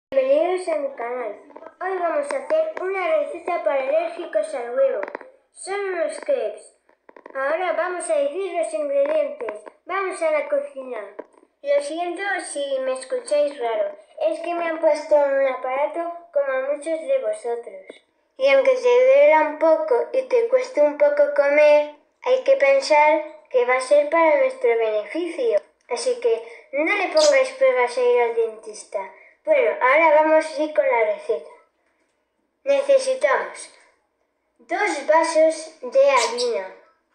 Bienvenidos a mi canal. Hoy vamos a hacer una receta para alérgicos al huevo. Son unos crepes. Ahora vamos a decir los ingredientes. Vamos a la cocina. Lo siento si me escucháis raro. Es que me han puesto un aparato como a muchos de vosotros. Y aunque te duela un poco y te cueste un poco comer, hay que pensar que va a ser para nuestro beneficio. Así que no le pongáis pegas a ir al dentista. Bueno, ahora vamos a ir con la receta. Necesitamos 2 vasos de harina,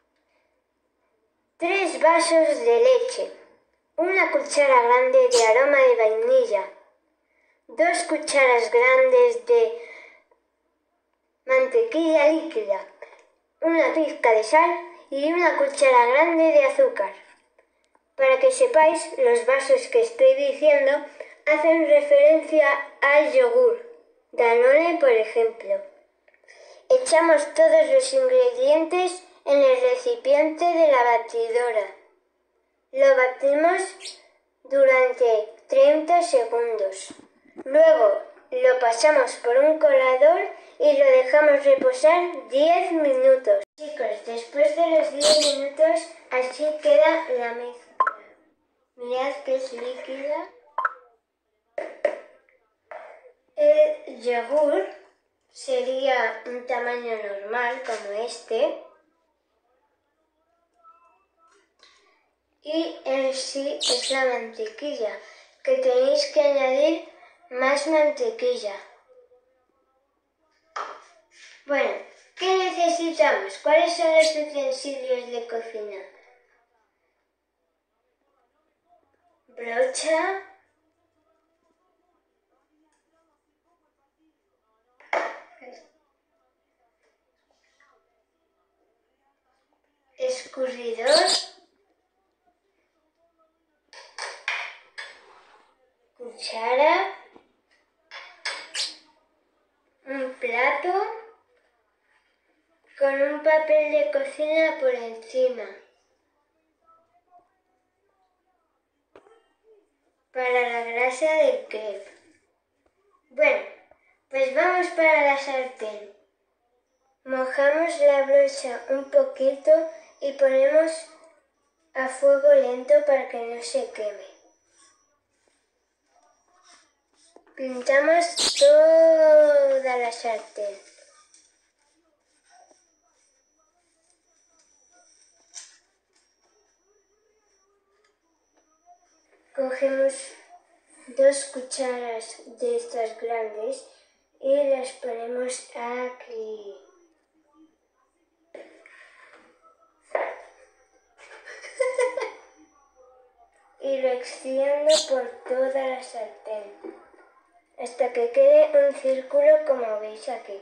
3 vasos de leche, una cuchara grande de aroma de vainilla, 2 cucharas grandes de mantequilla líquida, una pizca de sal y una cuchara grande de azúcar. Para que sepáis, los vasos que estoy diciendo hacen referencia al yogur, Danone por ejemplo. Echamos todos los ingredientes en el recipiente de la batidora. Lo batimos durante 30 segundos. Luego lo pasamos por un colador y lo dejamos reposar 10 minutos. Chicos, después de los 10 minutos así queda la mezcla. Mirad que es líquida. El yogur sería un tamaño normal como este. Y en sí es la mantequilla, que tenéis que añadir más mantequilla. Bueno, ¿qué necesitamos? ¿Cuáles son los utensilios de cocina? Brocha, escurridor, cuchara, un plato con un papel de cocina por encima para la grasa del crepe. Bueno, pues vamos para la sartén. Mojamos la brocha un poquito y ponemos a fuego lento para que no se queme. Pintamos toda la sartén. Cogemos 2 cucharas de estas grandes y las ponemos aquí. Y lo extiendo por toda la sartén hasta que quede un círculo como veis aquí.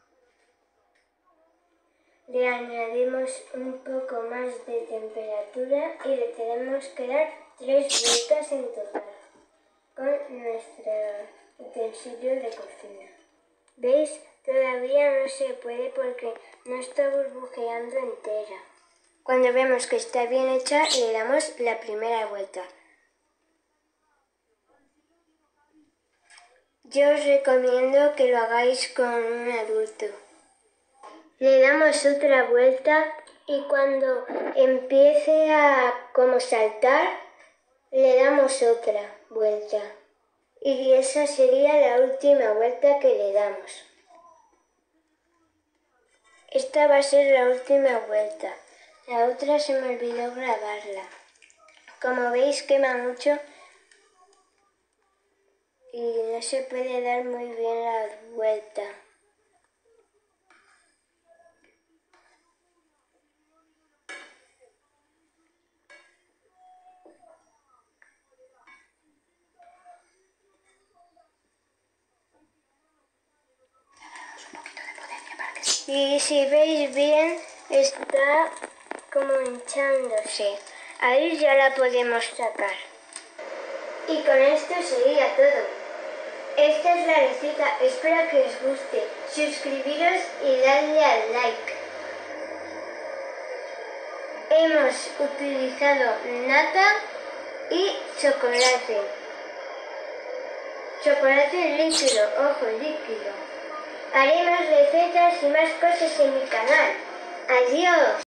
Le añadimos un poco más de temperatura y le tenemos que dar 3 vueltas en total con nuestro utensilio de cocina. ¿Veis? Todavía no se puede porque no está burbujeando entera. Cuando vemos que está bien hecha, le damos la primera vuelta. Yo os recomiendo que lo hagáis con un adulto. Le damos otra vuelta y cuando empiece a como saltar, le damos otra vuelta. Y esa sería la última vuelta que le damos. Esta va a ser la última vuelta. La otra se me olvidó grabarla. Como veis quema mucho y no se puede dar muy bien la vuelta. Y si veis bien, está como hinchándose. Ahí ya la podemos sacar. Y con esto sería todo. Esta es la receta, espero que os guste. Suscribiros y darle al like. Hemos utilizado nata y chocolate. chocolate líquido, ojo, líquido. Haré más recetas y más cosas en mi canal. ¡Adiós!